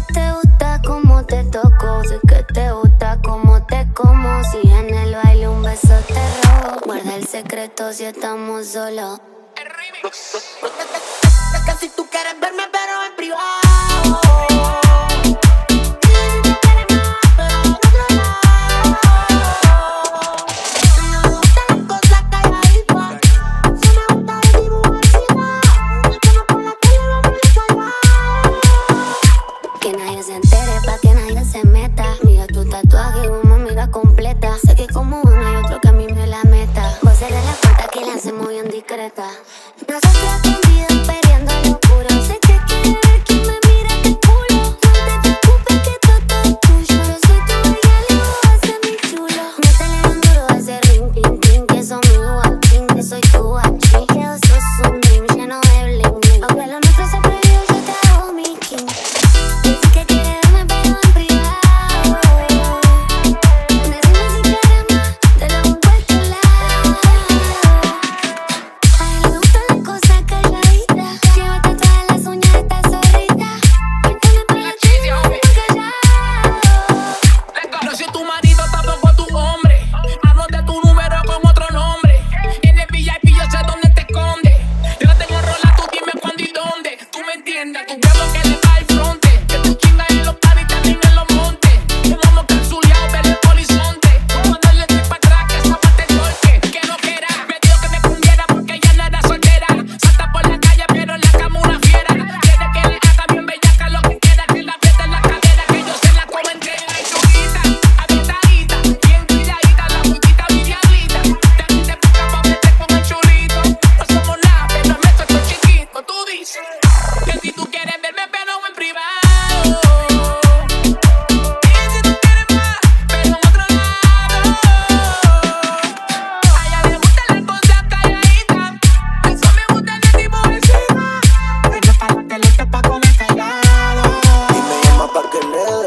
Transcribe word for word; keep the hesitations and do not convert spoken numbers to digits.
te gusta como te toco, sé que te gusta como te como. Si en el baile un beso te robo, guarda el secreto si estamos solos. Que si tú quieres verme pero en privado. Que nadie se entere, pa' que nadie se meta. Mira tu tatuaje, una amiga completa. Sé que como uno hay otro que a mí me la meta. Vos eres la puerta que la hacemos bien discreta. Nosotras escondidas peleando locura. Sé que quiere ver quién me mira de culo. No te preocupes que todo es tuyo. Yo soy tu ella y vos vas a ser mi chulo. Métele un duro a ese ring, ting, ting. Que son mi guachín, que soy tu guachín. Que vos sos un dream lleno de bling, bling. Aunque lo nuestro se prohibió, yo te hago mi king. Que quiere verme pero en privado. Decime si quieres más, te lo busco a tu lado. A él le gustan las cosas calladitas. Llévate todas las uñas de esta zorrita. Cuéntame para la chica, callado. No soy tu marido, tampoco tu hombre. Anote tu número con otro nombre. En el V I P yo sé dónde te escondes. Yo no tengo rola, tú dime cuándo y dónde. Tú me entiendes, tu huevo que le va al fronte. Que tú chingas en los paris, también en los montes. Un homo calzuleado, ver el horizonte. Cuando le estoy pa' atrás, que esa parte torque. Que no quiera, me dijo que me cumbiera porque ella no era soltera. Salta por la calle, pero en la cama una fiera. Quiere que le haga bien bellaca lo que quiera. Que la aprieta en la cadera, que yo se la como entera. Y chujita, avientadita, bien cuidadita, la multita mi diablita. También te busca pa' meter con el chulito. No somos nada, pero el nuestro es chiquito. Tú dices que si tú quieres verme pero en privado. Y si tú quieres más, pero en otro lado. A ella le gustan las cosas calladitas. Eso me gusta el tipo encima. Ella para la teleta pa' comer callado. Y me llama pa' que le